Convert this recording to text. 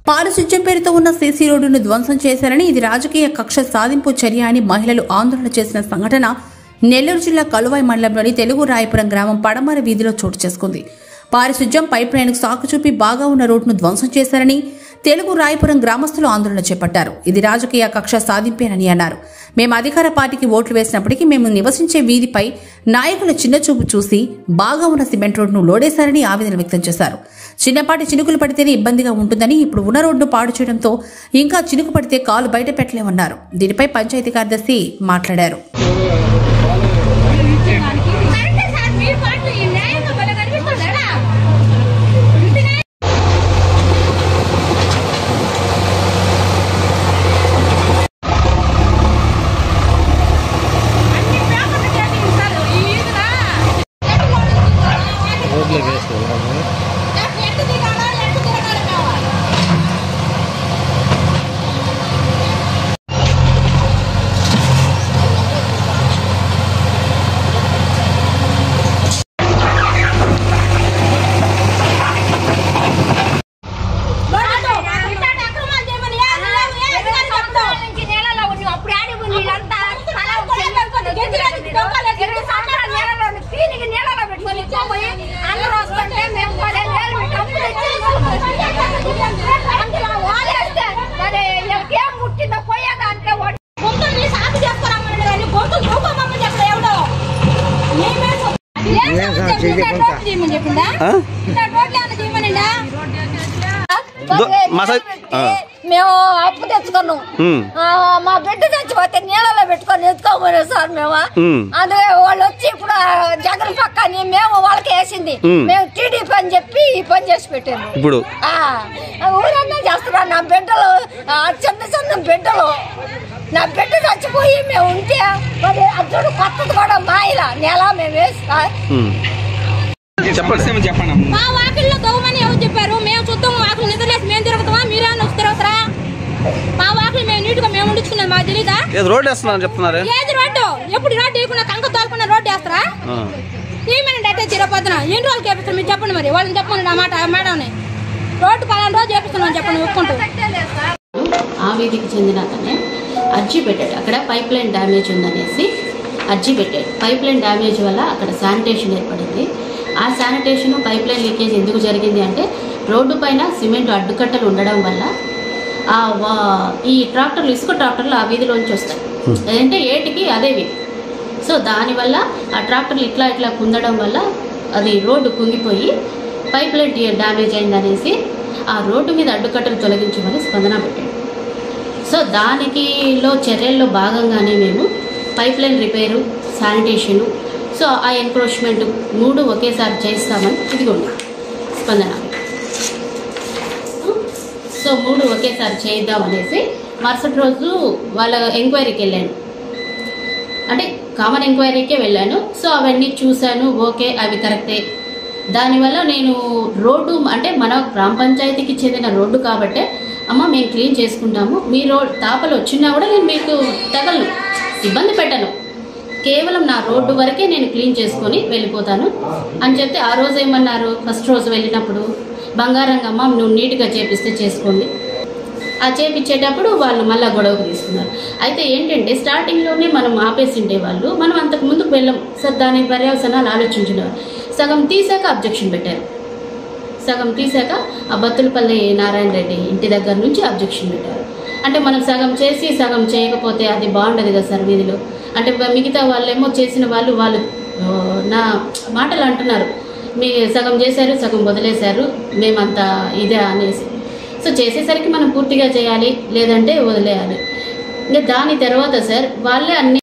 పారిశుధ్యం పేరుతో ఉన్న సీసీ రోడ్డును ధ్వంసం చేశారని, ఇది రాజకీయ కక్ష సాధింపు చర్య అని మహిళలు ఆందోళన చేసిన సంఘటన నెల్లూరు జిల్లా కలువాయి మండలంలోని తెలుగు రాయపురం గ్రామం పడమర వీధిలో చోటు చేసుకుంది. పారిశుధ్యం పైప్ లైన్కు సాకు చూపి బాగా ఉన్న రోడ్డును ధ్వంసం చేశారని తెలుగు రాయపురం గ్రామస్తులు ఆందోళన చేపట్టారు. ఇది రాజకీయ కక్ష సాధింపేనని అన్నారు. మేము అధికార పార్టీకి ఓట్లు వేసినప్పటికీ మేము నివసించే వీధిపై నాయకుల చిన్నచూపు చూసి బాగా ఉన్న సిమెంట్ రోడ్డును లోడేశారని ఆవేదన వ్యక్తం చేశారు. చిన్నపాటి చినుకులు పడితేనే ఇబ్బందిగా ఉంటుందని, ఇప్పుడు ఉన్న రోడ్డును పాడు చేయడంతో ఇంకా చినుకు పడితే కాలు బయట పెట్టలేమన్నారు. దీనిపై పంచాయతీ కార్యదర్శి మాట్లాడారు. మేము అప్పు తెచ్చుకున్నాం. మా బిడ్డ చచ్చిపోతే నీళ్ళలో పెట్టుకొని ఎత్తుకోమనే సార్ మేము. అదే వాళ్ళు వచ్చి ఇప్పుడు జగన్ పక్కని మేము వాళ్ళకి వేసింది, మేము టీడీపీ అని చెప్పి ఈ పని చేసి పెట్టాము. ఇప్పుడు ఊరన్నా చేస్తున్నారు. నా బిడ్డలు చిన్న చిన్న బిడ్డలు, నా బిడ్డ చచ్చిపోయి మేము ఉంటే మరి అర్జుడు కొత్తది కూడా మాయిల నెల మేము వేస్తా. మా వాకిల్లో గౌమని ఎవరు చెప్పారు? మేము చూద్దాం వాకిలు నిద్రలేసి మేము తిరుగుతామా, మీరే తిరుగుతారా? మా వాకిలు మేము నీట్గా మేము ఉండించుకున్నాం, మాకు తెలీదా? రోడ్డు వేస్తున్నారు చెప్తున్నారు. ఏది రోడ్డు? ఎప్పుడు రోడ్డు వేయకుండా కంక తోలుకున్న రోడ్డు వేస్తారా? ఏమేనండి అంటే చిరపొద్దున ఎన్ని రోజులు చేపిస్తారు మీరు చెప్పండి. మరి వాళ్ళని చెప్పండి. ఆ మాట మేడం రోడ్డు 10 రోజులు చేపిస్తున్నాం చెప్పండి ఒప్పుకుంటూ. ఆ వీధికి చెందిన అతనే అర్జీ పెట్టాడు. అక్కడ పైప్ లైన్ డ్యామేజ్ ఉందనేసి అర్జీ పెట్టాడు. పైప్ లైన్ డ్యామేజ్ వల్ల అక్కడ శానిటేషన్ ఏర్పడింది. ఆ శానిటేషన్ పైప్ లైన్ లీకేజ్ ఎందుకు జరిగింది అంటే రోడ్డు పైన సిమెంట్ అడ్డుకట్టలు ఉండడం వల్ల ఈ ట్రాక్టర్లు, ఇసుక ట్రాక్టర్లు ఆ వీధిలోంచి వస్తాయి. అదంటే ఏటికి అదే వీధి. సో దానివల్ల ఆ ట్రాక్టర్లు ఇట్లా కుందడం వల్ల అది రోడ్డు కుంగిపోయి పైప్ లైన్ డ్యామేజ్ అయిందనేసి ఆ రోడ్డు మీద అడ్డుకట్టలు తొలగించమని స్పందన పెట్టాడు. సో దానికిలో చర్యల్లో భాగంగానే మేము pipe line repair, sanitation, so ఆ ఎంక్రోచ్మెంట్ 3 ఒకేసారి చేస్తామని ఇదిగోండి స్పందన. సో 3 ఒకేసారి చేద్దామనేసి మరుసటి రోజు వాళ్ళ ఎంక్వైరీకి వెళ్ళాను. అంటే కామన్ ఎంక్వైరీకే వెళ్ళాను. సో అవన్నీ చూశాను, ఓకే అవి కరెక్టే. దానివల్ల నేను రోడ్డు అంటే మన గ్రామ పంచాయతీకి చెందిన రోడ్డు కాబట్టే అమ్మ మేము క్లీన్ చేసుకుంటాము, మీ తాపలు వచ్చినా కూడా నేను మీకు తగలను, ఇబ్బంది పెట్టను, కేవలం నా రోడ్డు వరకే నేను క్లీన్ చేసుకొని వెళ్ళిపోతాను అని చెప్తే ఆ రోజు ఏమన్నారు, ఫస్ట్ రోజు వెళ్ళినప్పుడు బంగారంగమ్మ నువ్వు నీట్గా చేపిస్తే చేసుకోండి. ఆ చేపించేటప్పుడు వాళ్ళు మళ్ళీ గొడవకు తీసుకున్నారు. అయితే ఏంటంటే స్టార్టింగ్లోనే మనం ఆపేసిండే వాళ్ళు, మనం అంతకు ముందుకు వెళ్ళాం సార్. దాని పర్యవసనాలు ఆలోచించినారు. సగం తీసాక అబ్జెక్షన్ పెట్టారు. సగం తీసాక ఆ బత్తులపల్లి నారాయణ రెడ్డి ఇంటి దగ్గర నుంచి అబ్జెక్షన్ పెట్టారు. అంటే మనం సగం చేసి సగం చేయకపోతే అది బాగుండదు కదా సార్ వీధిలో. అంటే మిగతా వాళ్ళేమో చేసిన వాళ్ళు నా మాటలు అంటున్నారు, మీ సగం చేశారు సగం వదిలేశారు మేమంతా ఇదే అనేసి. సో చేసేసరికి మనం పూర్తిగా చేయాలి, లేదంటే వదిలేయాలి. ఇంకా దాని తర్వాత సార్ వాళ్ళే అన్ని